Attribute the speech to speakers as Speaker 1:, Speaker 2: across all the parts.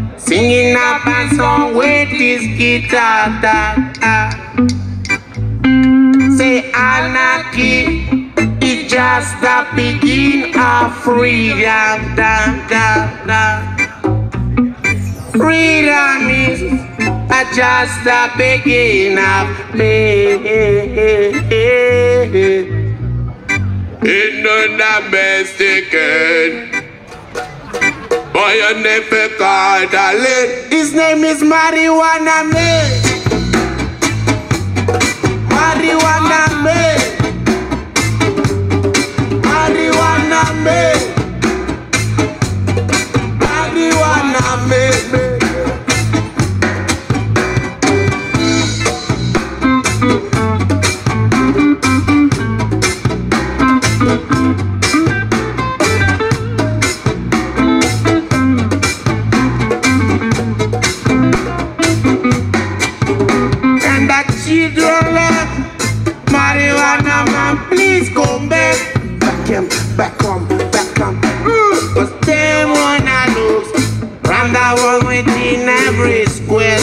Speaker 1: singing up a song with his guitar. Say anarchy is just the beginning of freedom. Freedom is just the beginning of pain.
Speaker 2: Ain't none domesticated. Boy, you never called a lid.
Speaker 1: His name is Marijuana Man. Marijuana Man. Marijuana Man. Marijuana Man. Marijuana Man, please come back. Back home. Cause they wanna lose. Round the world within every square.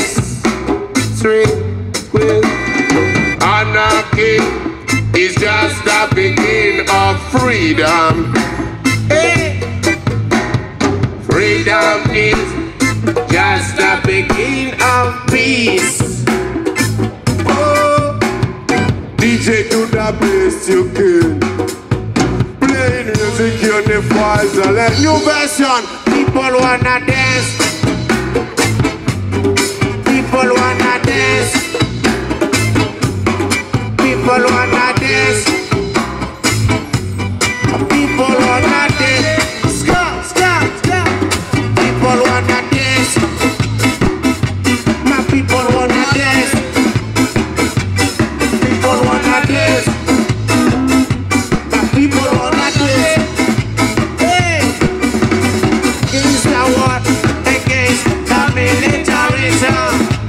Speaker 2: Anarchy is just the beginning of freedom.
Speaker 1: Hey.
Speaker 2: Freedom is just the beginning of peace. DJ, do the best you can. Playing music unifies the land.
Speaker 1: New version. People wanna dance. People wanna dance. People wanna dance. People wanna dance. Ska. People wanna dance. My people wanna dance. People wanna dance. My people wanna dance. Hey! Against the war, against the militarism.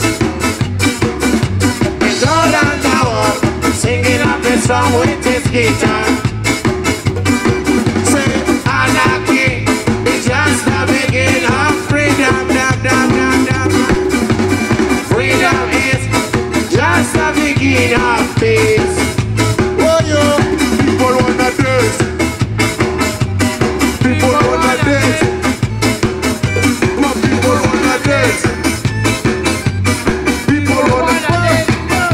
Speaker 1: It's all on the war, singing up a song with his guitar. Say, anarchy is just the beginning of freedom. Freedom is just the beginning of peace.
Speaker 2: Oh, yo, people wanna dance. People wanna dance. My people wanna dance. People wanna dance.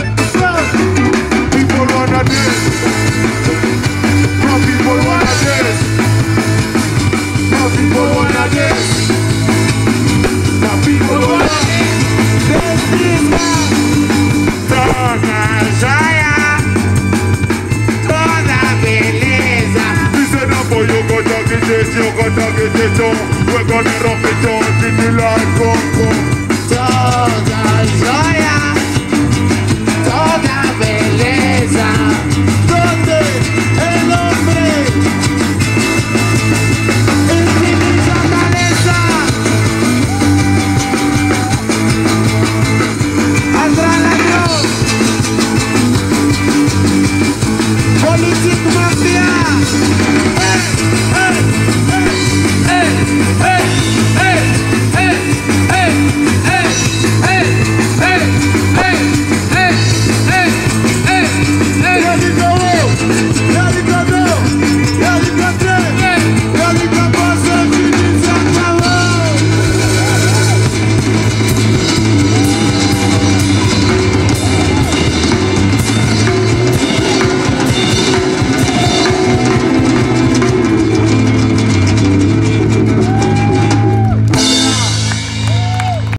Speaker 2: People wanna dance. My people wanna dance. My people wanna dance. My people wanna dance.
Speaker 1: We're gonna rock it on till the light come.